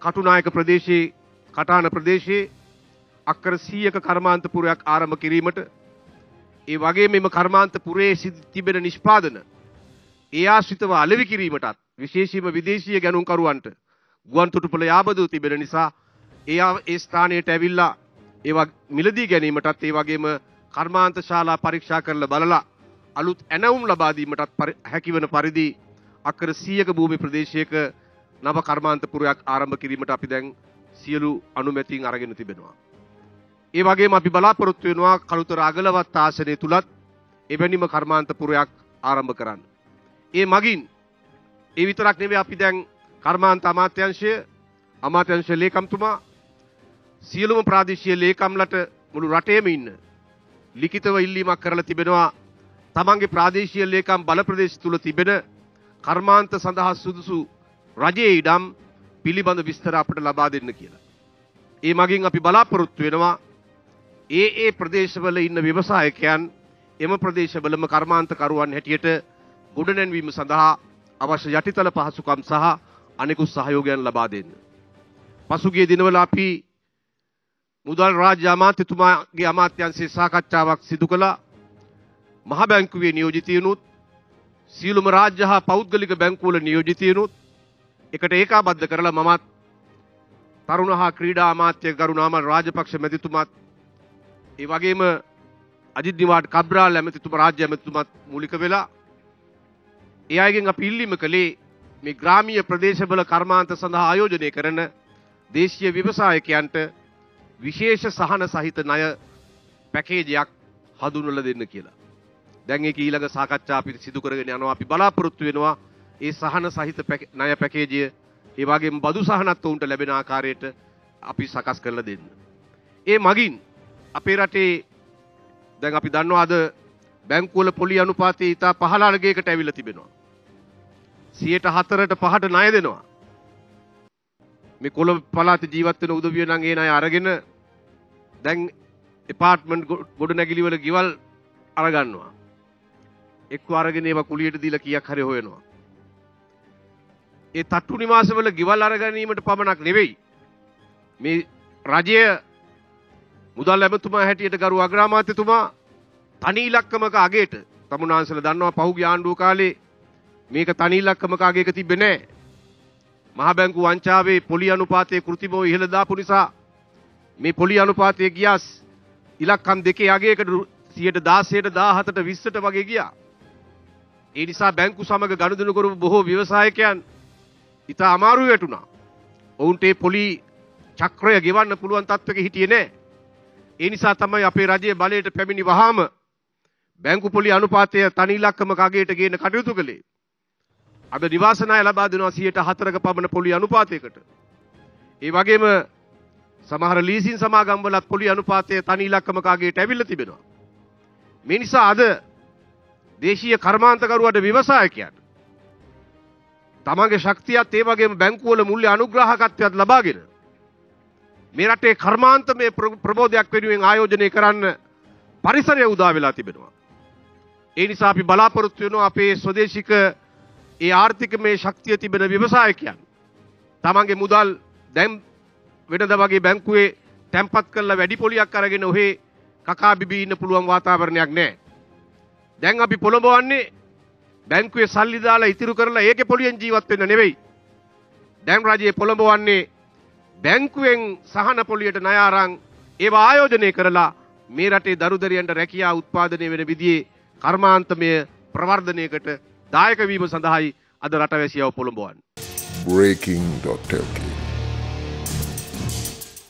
කටුනායක ප්‍රදේශයේ කටාන ප්‍රදේශයේ අක්කර 100ක කර්මාන්තපුරයක් ආරම්භ කිරීමට ඒ වගේම මෙම කර්මාන්තපුරයේ තිබෙන නිෂ්පාදන ඒ ආශ්‍රිතව අලෙවි කිරීමටත් විශේෂයෙන්ම විදේශීය ගැනුම්කරුවන්ට ගුවන් තොටුපළ යාබදව තිබෙන නිසා ඒ ස්ථානයට ඇවිල්ලා ඒවා මිලදී ගැනීමටත් ඒ වගේම කර්මාන්ත ශාලා පරීක්ෂා කරලා බලලා අලුත් ඇණවුම් ලබා දීමටත් හැකිවන පරිදි අක්කර 100ක භූමි ප්‍රදේශයක නව කර්මාන්තපුරයක් ආරම්භ කිරීමට අපි දැන් සියලු අනුමැතීන් අරගෙන තිබෙනවා. ඒ වගේම අපි බලාපොරොත්තු වෙනවා කළුතර අගලවත් ආසනය තුලත් එවැනිම කර්මාන්තපුරයක් ආරම්භ කරන්න. ඒ මගින් ඒ විතරක් නෙවෙයි අපි දැන් කර්මාන්ත අමාත්‍යාංශ ලේකම්තුමා සියලුම ප්‍රාදේශීය ලේකම්ලට මුළු රටේම ඉන්න ලිඛිතව ඉල්ලීමක් කරලා තිබෙනවා තමන්ගේ ප්‍රාදේශීය ලේකම් බල ප්‍රදේශ තුල තිබෙන කර්මාන්ත සඳහා සුදුසු රජයේ ඉඩම් පිළිබඳ විස්තර අපට ලබා දෙන්න කියලා. ඒ මගින් අපි බලාපොරොත්තු වෙනවා ඒ ප්‍රදේශවල ඉන්න ව්‍යවසායකයන් එම ප්‍රදේශවලම කර්මාන්තකරුවන් හැටියට ගොඩනැන්වීම සඳහා අවශ්‍ය යටිතල පහසුකම් සහ අනෙකුත් සහයෝගයන් ලබා දෙන්න. පසුගිය දිනවල අපි මුදල් රාජ්‍ය අමාත්‍යතුමාගේ අමාත්‍යාංශයේ සාකච්ඡාවක් සිදු කළා. මහ බැංකුවේ නියෝජිතයනුත් සියලුම රාජ්‍ය හා පෞද්ගලික බැංකුවල නියෝජිතයනුත් එකට ඒකාබද්ධ කරලා මමත් තරුණ හා ක්‍රීඩා අමාත්‍ය ගරු නාමල් රාජපක්ෂ මැතිතුමාත් ඒ වගේම අජිත් නිවාඩ් කබ්‍රාල් ඇමතිතුමා රාජ්‍ය ඇමතිතුමාත් මූලික වෙලා ඒ අයගෙන් අපි ඉල්ලීම කළේ මේ ග්‍රාමීය ප්‍රදේශවල කර්මාන්ත සඳහා ආයෝජනය කරන දේශීය ව්‍යවසායකයන්ට විශේෂ සහන සහිත ණය පැකේජයක් හඳුන්වලා දෙන්න කියලා. දැන් ඒක ඊළඟ සාකච්ඡා අපි සිදු කරගෙන යනවා. අපි බලාපොරොත්තු වෙනවා ඒ සහන සහිත ණය පැකේජය ඒ වගේම බදු සහනත් උන්ට ලැබෙන ආකාරයට අපි සකස් කරලා දෙන්න. ඒ මගින් අපේ රටේ දැන් අපි දන්නවා අද බැංකුවල පොලි අනුපාතය ඉතා පහළ අර්ගයකට ඇවිල්ලා තිබෙනවා. 4%ට 5ට ණය දෙනවා. මේ කොළඹ පළාතේ ජීවත් වෙන උදවිය නම් ඒ ණය අරගෙන දැන් එපාර්ට්මන්ට් ගොඩනැගිලි වල ගෙවල් අරගන්නවා. එක්ක අරගෙන ඒවා කුලියට දීලා කීයක් හරි හොයනවා. ඒ තට්ටු නිවාසවල ගෙවල් අරගැනීමට පමණක් නෙවෙයි මේ රජය මුදල් ඇමතුමා හැටියට ගරු අග්‍රාමාත්‍යතුමා තනි ඉලක්කමක අගයට තමුන්නාන්සලා දන්නවා පහුගිය ආණ්ඩුව කාලේ මේක තනි ඉලක්කමක අගයක තිබ්බේ නැහැ. මහ බැංකු වංචාවේ පොලි අනුපාතයේ කෘතිමව ඉහළ දාපු නිසා මේ පොලි අනුපාතය ගියාස් ඉලක්කම් දෙකේ අගයකට 16ට 17ට 20ට වගේ ගියා. ඒ නිසා බැංකු සමග ගනුදෙනු කරපු බොහෝ ව්‍යවසායකයන් ඉතා අමාරු වැටුණා. ඔවුන්ට ඒ පොලි චක්‍රය ගෙවන්න පුළුවන් තත්ත්වයක හිටියේ නැහැ. ඒ නිසා තමයි අපේ රජයේ බලයට පැමිණි වහාම බැංකු පොලි අනුපාතය තනි ඉලක්කමක අගයට ගේන්න කටයුතු කළේ. අද නිවාස ණය ලබා දෙනවා 4%ක පමණ පොලි අනුපාතයකට. ඒ වගේම සමහර ලීසින් සමාගම් වලත් පොලි අනුපාතය තනි ඉලක්කමක අගයට ඇවිල්ලා තිබෙනවා. මේ නිසා අද දේශීය කර්මාන්තකරුවට ව්‍යවසායකයන්ට තමන්ගේ ශක්තියත් ඒ වගේම බැංකුවල මුල්‍ය අනුග්‍රාහකත්වයක් ලබාගෙන මේ රටේ කර්මාන්තමය ප්‍රබෝධයක් වෙනුවෙන් ආයෝජනය කරන්න පරිසරය උදා වෙලා තිබෙනවා. ඒ නිසා අපි බලාපොරොත්තු වෙනවා අපේ ස්වදේශික ඒ ආර්ථිකමය ශක්තිය තිබෙන ව්‍යවසායකයන් තමන්ගේ මුදල් දැන් වෙනද වගේ බැංකුවේ තැන්පත් කරලා වැඩි පොලියක් අරගෙන ඔහේ කකා බිබී ඉන්න පුළුවන් වාතාවරණයක් නැහැ. දැන් අපි පොළඹවන්නේ බැංකුවේ සල්ලි දාලා ඉතිරි කරලා ඒකේ පොලියෙන් ජීවත් වෙන්න නෙවෙයි. දැන් රජයේ පොළඹවන්නේ බැංකුවෙන් සහන පොලියට ණය අරන් ඒවා ආයෝජනය කරලා මේ රටේ දරුදරියන්ට රැකියාව උත්පාදනය වෙන විදිහේ කර්මාන්තමය ප්‍රවර්ධනයකට දායක වීම සඳහායි අද රටවැසියව පොළඹවන්නේ. breaking.lk